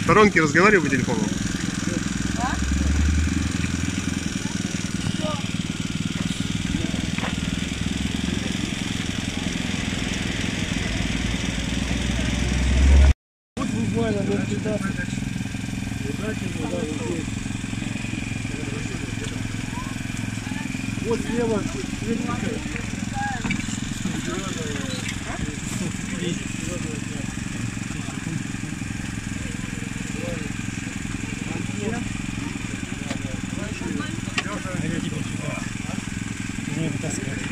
сторонке разговариваю по телефону. Вот буквально минут 15. Вот слева. Не вытаскивай.